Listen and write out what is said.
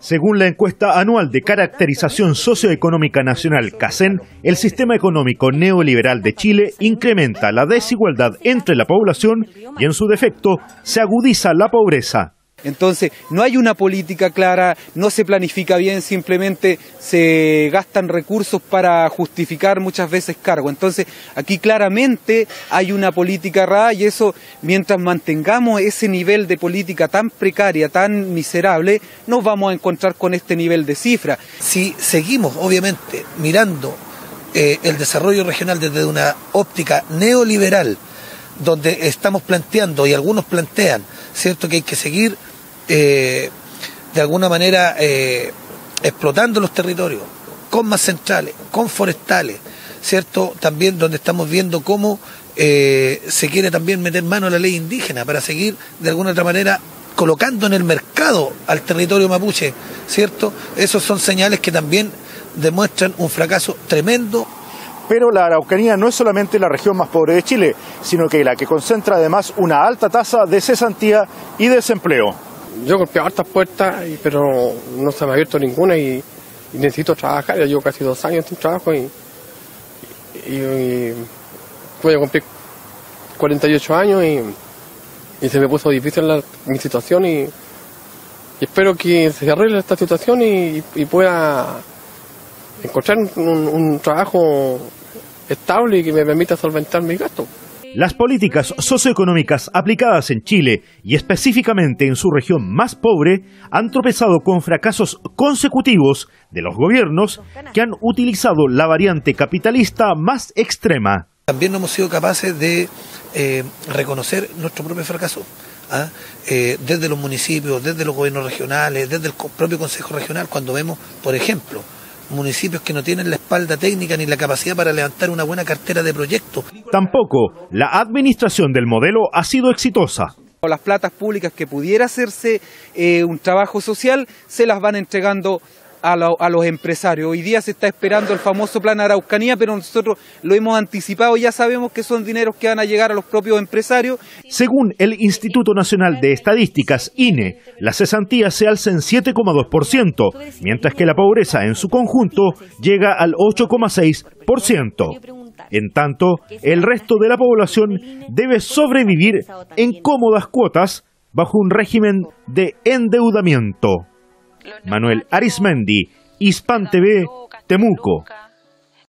Según la encuesta anual de caracterización socioeconómica nacional CACEN, el sistema económico neoliberal de Chile incrementa la desigualdad entre la población y, en su defecto, se agudiza la pobreza. Entonces, no hay una política clara, no se planifica bien, simplemente se gastan recursos para justificar muchas veces cargos. Entonces, aquí claramente hay una política errada y eso, mientras mantengamos ese nivel de política tan precaria, tan miserable, nos vamos a encontrar con este nivel de cifra. Si seguimos, obviamente, mirando el desarrollo regional desde una óptica neoliberal, donde estamos planteando, y algunos plantean, ¿cierto?, que hay que seguir de alguna manera explotando los territorios, con más centrales, con forestales, ¿cierto? También donde estamos viendo cómo se quiere también meter mano a la ley indígena para seguir de alguna otra manera colocando en el mercado al territorio mapuche, ¿cierto? Esos son señales que también demuestran un fracaso tremendo. Pero la Araucanía no es solamente la región más pobre de Chile, sino que la que concentra además una alta tasa de cesantía y desempleo. Yo he golpeado hartas puertas, pero no se me ha abierto ninguna y necesito trabajar. Ya llevo casi 2 años sin trabajo y voy a cumplir 48 años y se me puso difícil mi situación y espero que se arregle esta situación y pueda encontrar un trabajo estable y que me permita solventar mis gastos. Las políticas socioeconómicas aplicadas en Chile y específicamente en su región más pobre han tropezado con fracasos consecutivos de los gobiernos que han utilizado la variante capitalista más extrema. También no hemos sido capaces de reconocer nuestro propio fracaso, desde los municipios, desde los gobiernos regionales, desde el propio Consejo Regional, cuando vemos, por ejemplo, municipios que no tienen la espalda técnica ni la capacidad para levantar una buena cartera de proyectos. Tampoco la administración del modelo ha sido exitosa. Las platas públicas que pudiera hacerse un trabajo social se las van entregando a los empresarios. Hoy día se está esperando el famoso plan Araucanía, pero nosotros lo hemos anticipado, ya sabemos que son dineros que van a llegar a los propios empresarios. Según el Instituto Nacional de Estadísticas, INE, las cesantías se alzan 7,2%, mientras que la pobreza en su conjunto llega al 8,6%. En tanto, el resto de la población debe sobrevivir en cómodas cuotas bajo un régimen de endeudamiento. Manuel Arismendi, Hispan TV, Temuco.